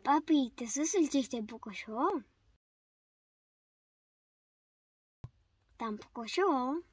Papi, ¿te haces el chiste poco yo? Tampoco yo.